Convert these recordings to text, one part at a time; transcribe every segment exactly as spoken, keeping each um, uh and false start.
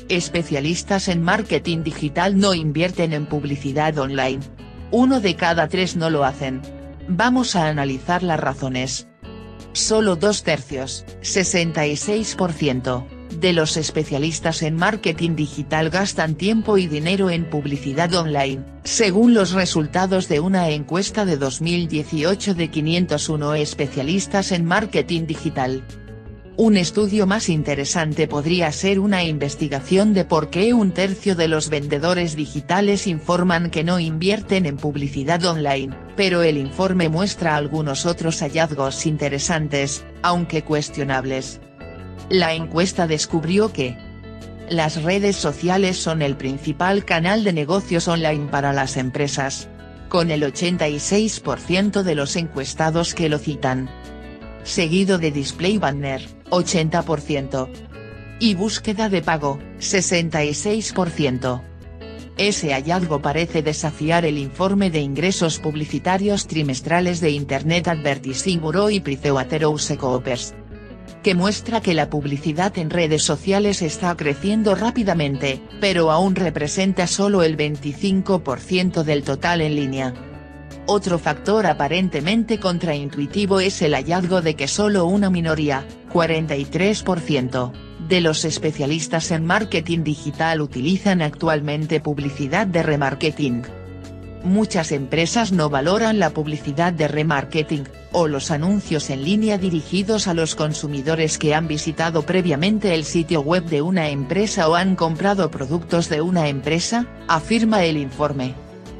Especialistas en marketing digital no invierten en publicidad online. Uno de cada tres no lo hacen. Vamos a analizar las razones. Solo dos tercios, sesenta y seis por ciento, de los especialistas en marketing digital gastan tiempo y dinero en publicidad online, según los resultados de una encuesta de dos mil dieciocho de quinientos uno especialistas en marketing digital. Un estudio más interesante podría ser una investigación de por qué un tercio de los vendedores digitales informan que no invierten en publicidad online, pero el informe muestra algunos otros hallazgos interesantes, aunque cuestionables. La encuesta descubrió que las redes sociales son el principal canal de negocios online para las empresas, con el ochenta y seis por ciento de los encuestados que lo citan. Seguido de display banner, ochenta por ciento. Y búsqueda de pago, sesenta y seis por ciento. Ese hallazgo parece desafiar el informe de ingresos publicitarios trimestrales de Internet Advertising Bureau y PricewaterhouseCoopers, que muestra que la publicidad en redes sociales está creciendo rápidamente, pero aún representa solo el veinticinco por ciento del total en línea. Otro factor aparentemente contraintuitivo es el hallazgo de que solo una minoría, cuarenta y tres por ciento, de los especialistas en marketing digital utilizan actualmente publicidad de remarketing. Muchas empresas no valoran la publicidad de remarketing, o los anuncios en línea dirigidos a los consumidores que han visitado previamente el sitio web de una empresa o han comprado productos de una empresa, afirma el informe.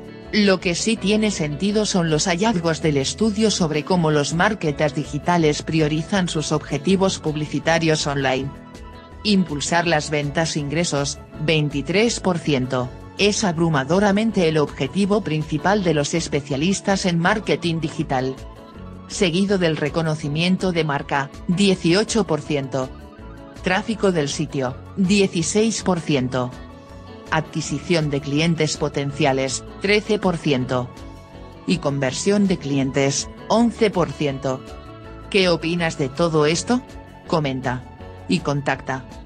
Lo que sí tiene sentido son los hallazgos del estudio sobre cómo los marketers digitales priorizan sus objetivos publicitarios online. Impulsar las ventas ingresos, veintitrés por ciento, es abrumadoramente el objetivo principal de los especialistas en marketing digital. Seguido del reconocimiento de marca, dieciocho por ciento. Tráfico del sitio, dieciséis por ciento. Adquisición de clientes potenciales, trece por ciento. Y conversión de clientes, once por ciento. ¿Qué opinas de todo esto? Comenta. Y contacta.